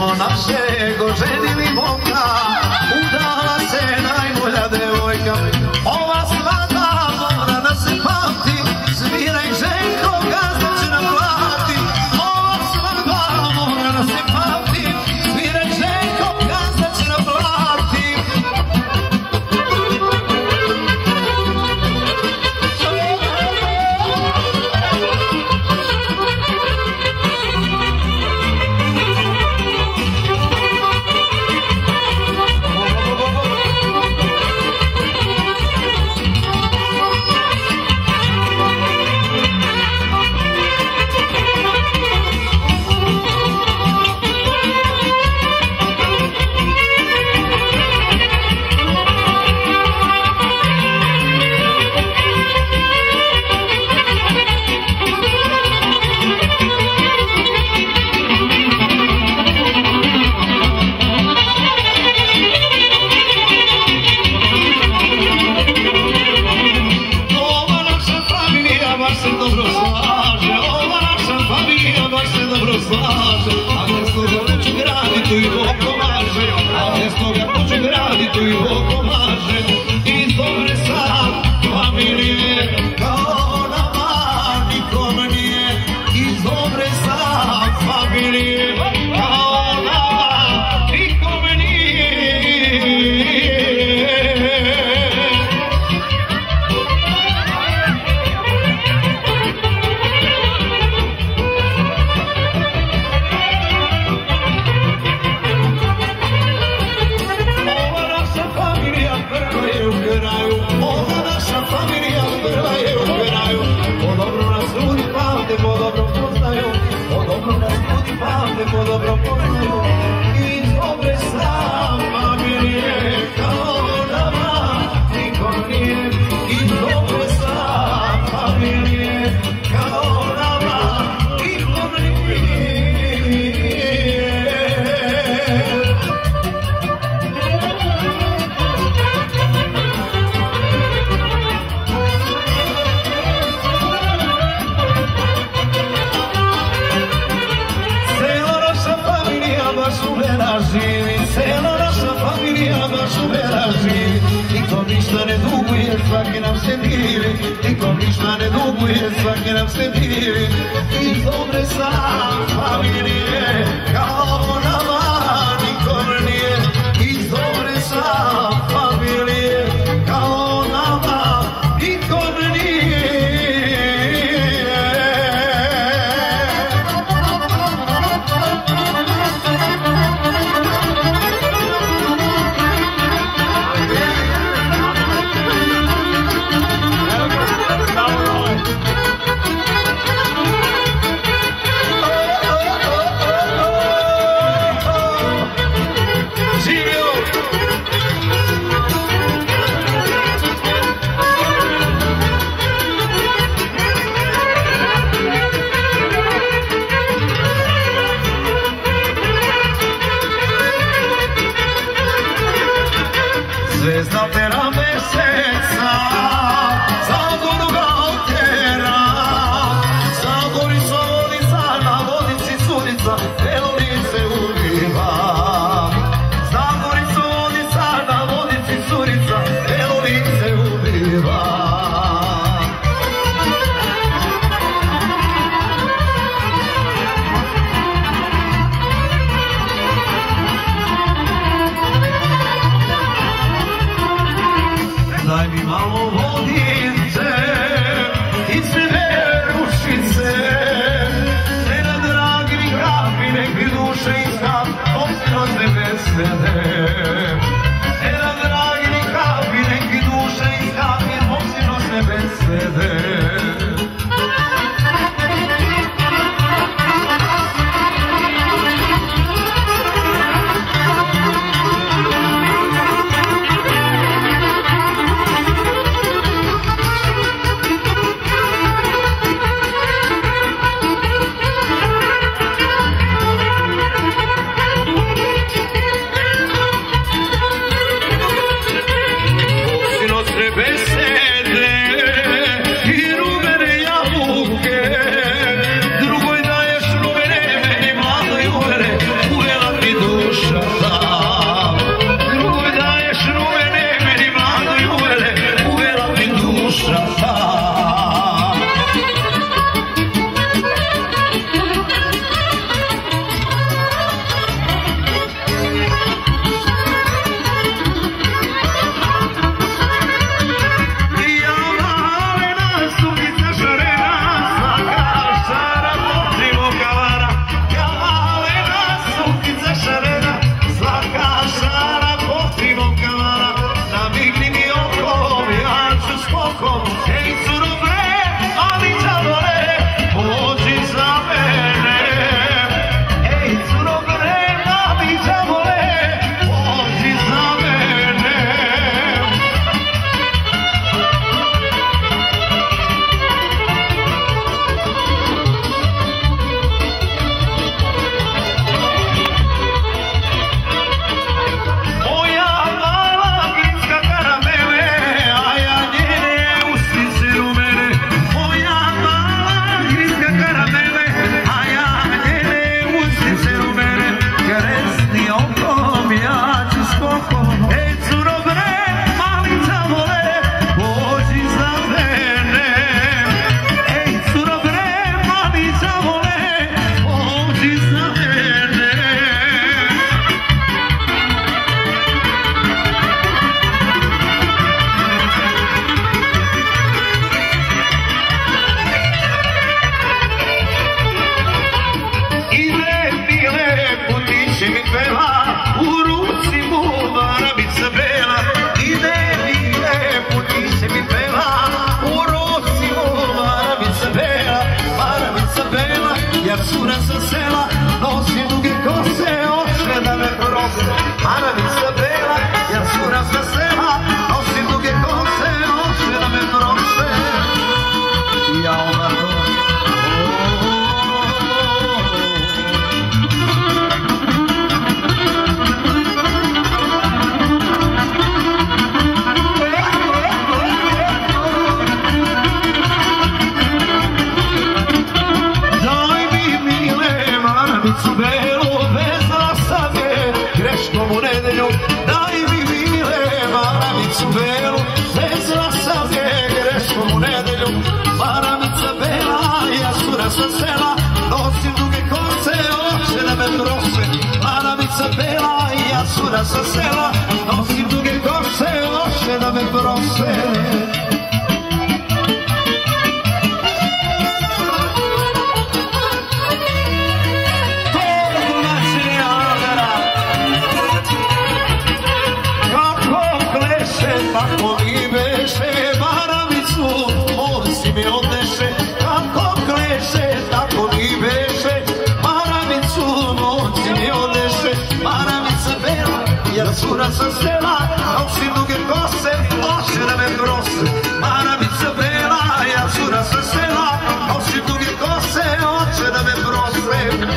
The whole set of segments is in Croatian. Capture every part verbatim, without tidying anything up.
smo našeg oženili momka, udala se najbolja devojka. Ova svadba mora da se pamti, sviraj Željko, gazda će nam plati. Ova svadba mora da se pamti, sviraj Željko, gazda će nam plati. Svaki nam se divi, nikom ništa ne duguje, svaki nam se divi. I dobre sam familije, kao nama nikom nije. I dobre sam familije, kao nama nikom nije. Zvezda pera meseca, Zagoru ga otera, Zagorica vodica, na vodici curica, Eolice ubiva. Zagorica vodica, na vodici curica, Eolice ubiva. Daj mi malo vodice i sve rušice, ne na dragi mi kapi, nek mi duše iskap, obsino se vesele. Ne na dragi mi kapi, nek mi duše iskap, obsino se vesele. cura sa sela, nosim duge kose, hoće da me prose. Kako mi beše, Maravicu, on si mi odneše. Kako kleše, tako mi beše, Maravicu, on si mi odneše. Maravica bela, ja cura sa sela, nosim duge kose, hoće da me prose. Maravica bela, ja cura sa sela, nosim duge kose, hoće da me prose.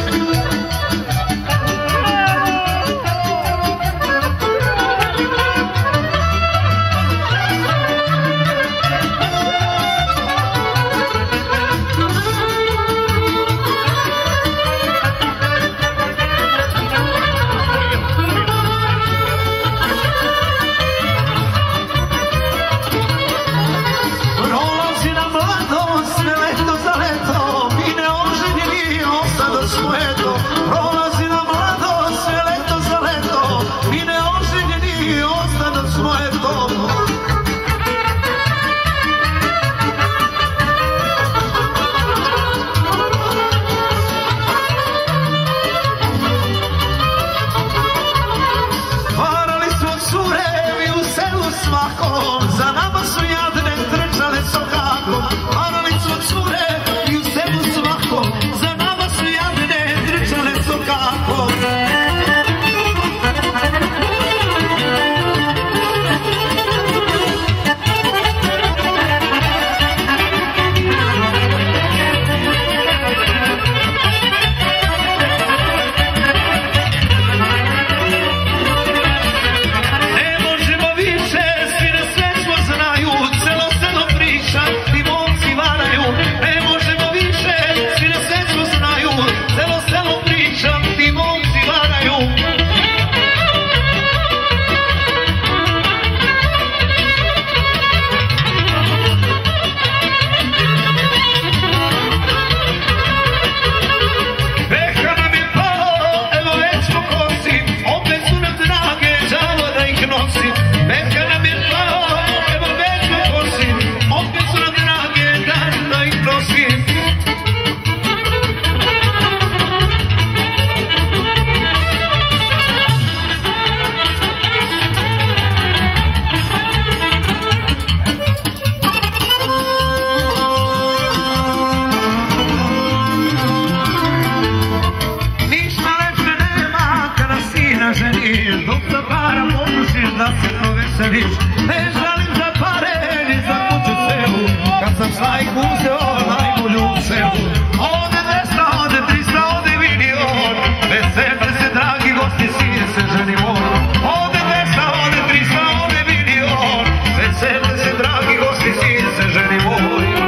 Ne žalim za pare, ni za kuću celu, kad sam sajku uzeo najbolju celu. Ode dvesta, ode trista, ode milion, veselite se dragi gosti, svi se ženimo. Ode dvesta, ode trista, ode milion, veselite se dragi gosti, svi se ženimo.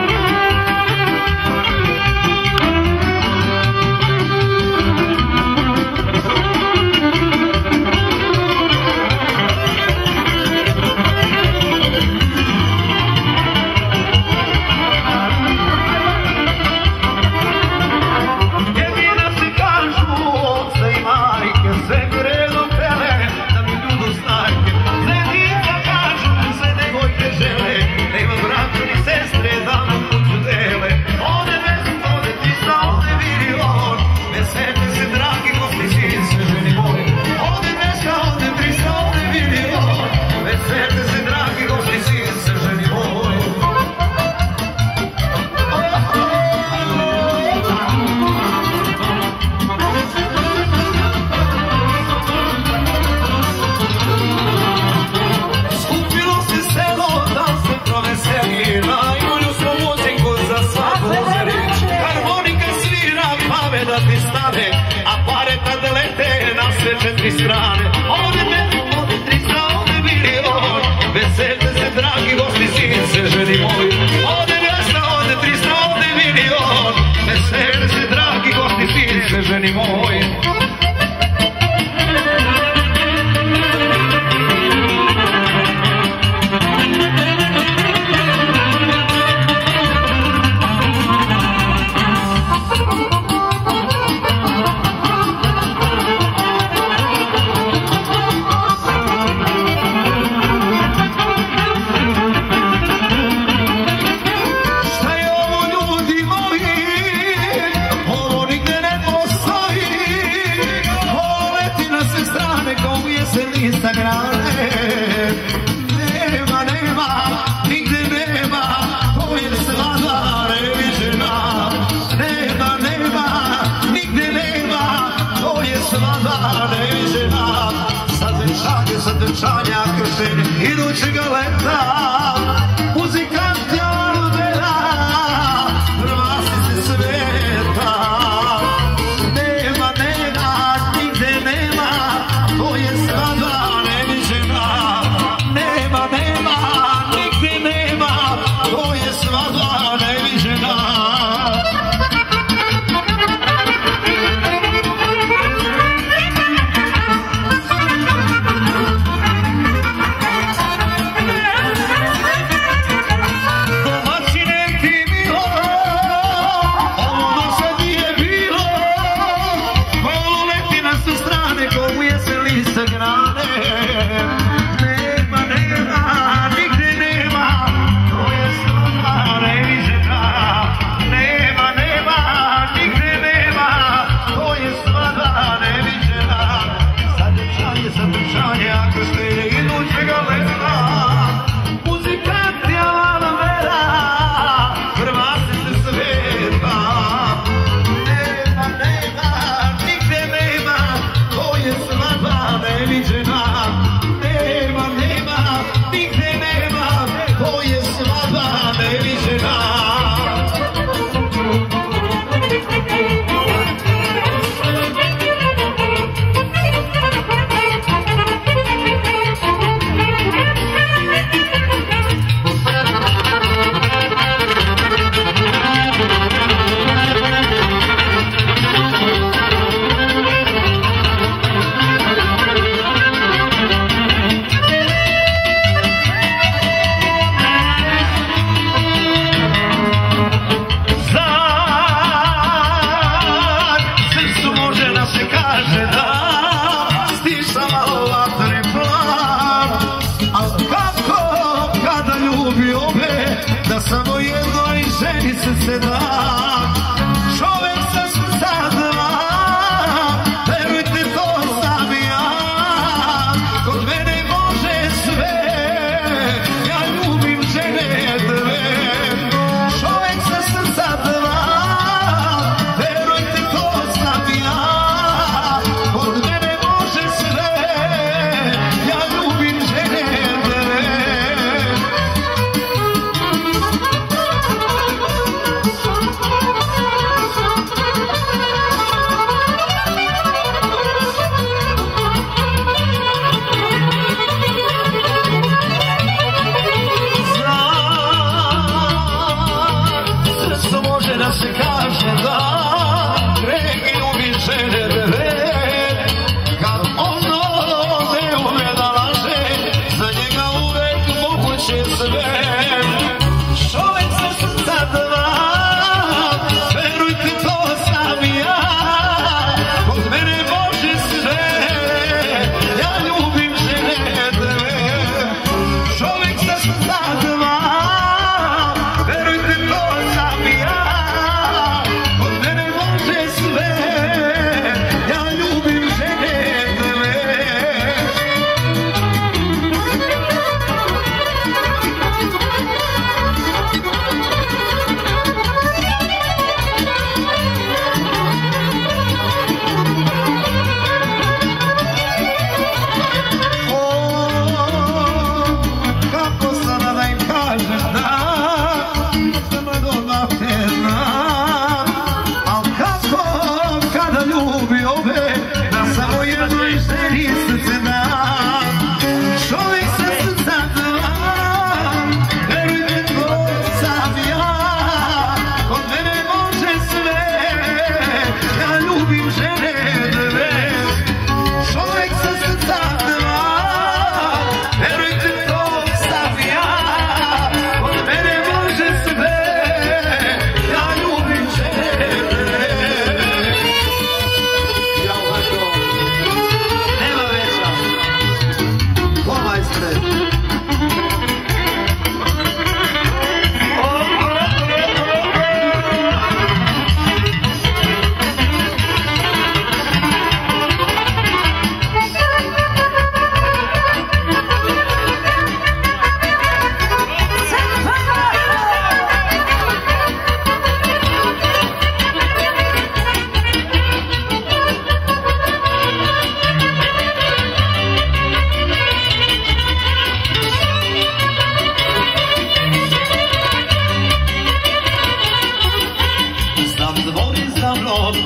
Četiri strane, ovdje ne, ovdje tri strane, ovdje milion, veselite se dragi gosti, svi se ženi moji. Ovdje dvesta, ovdje tri strane, ovdje milion, veselite se dragi gosti, svi se ženi moji.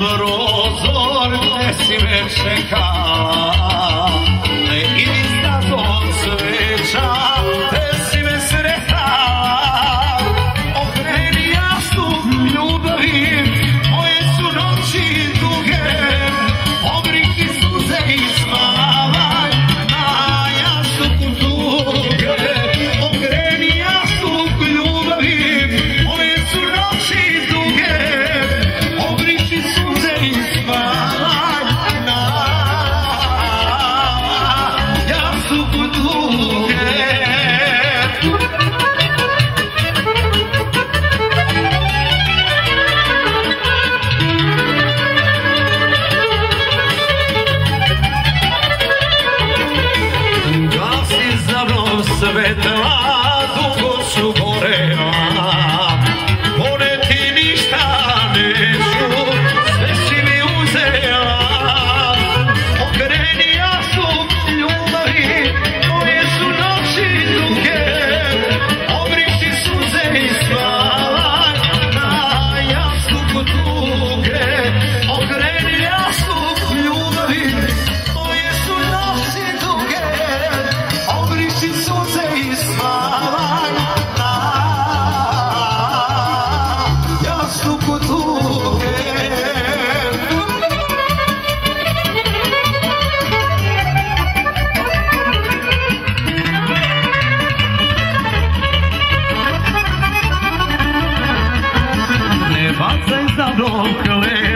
prozor gdje si me čekala, ne idi s tazom sveća, gdje si me sretala, okreni jastup ljubavi, moje su noći duge, obriki suze i spavaj na jastupu tuge, okreni jastup ljubavi, moje su noći duge, obriši suze i spavaj na jastupu tuge. Gasi za mnom svetla, dugo su gorela, one ti ništa neću, sve si mi uzela, okreni jastup ljubavi, moje su noći duge, obriši suze i spavaj na jastupu tuge, okreni jastup ljubavi, moje su noći duge, obriši suze i spavaj na jastupu tuge. Ne bacaj za mnom klep,